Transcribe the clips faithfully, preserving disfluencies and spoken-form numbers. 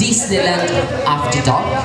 Disneyland After Dark.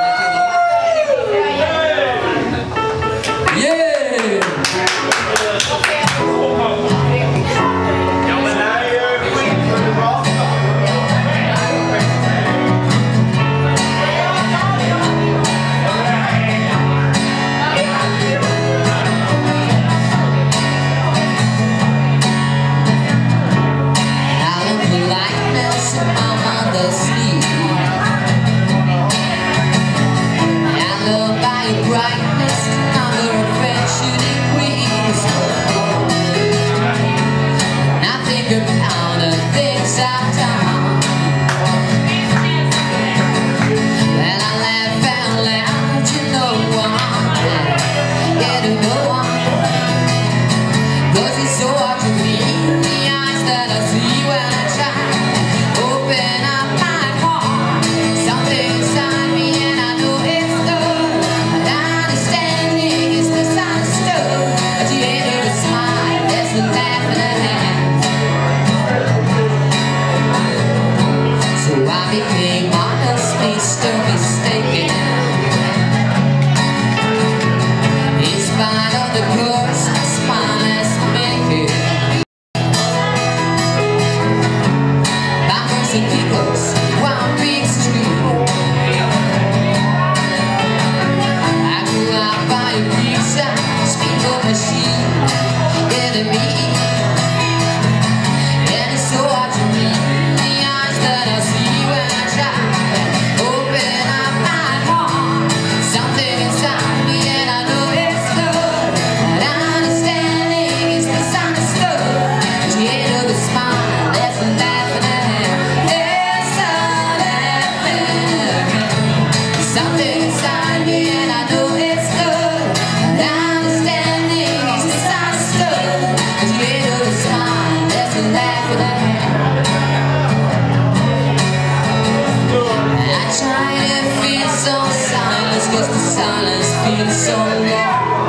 Cause the silence feels so long.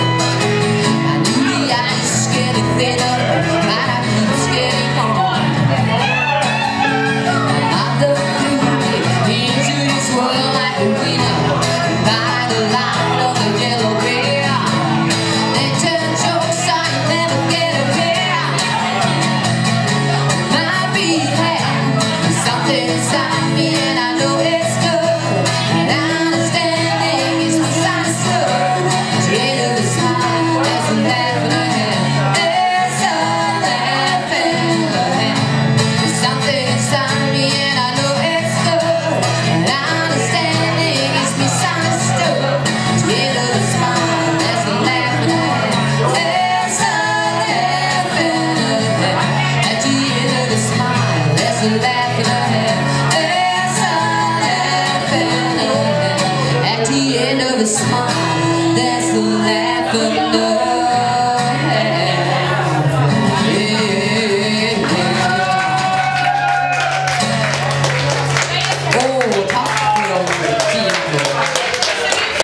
I knew the ice was getting thinner, but I keep getting on. Another beauty into this world like a winner. By the light of the yellow bear, they turn jokes so you never get a pair. Might be had something inside me and I know it's good. At the end of the smile, there's the laugh of love.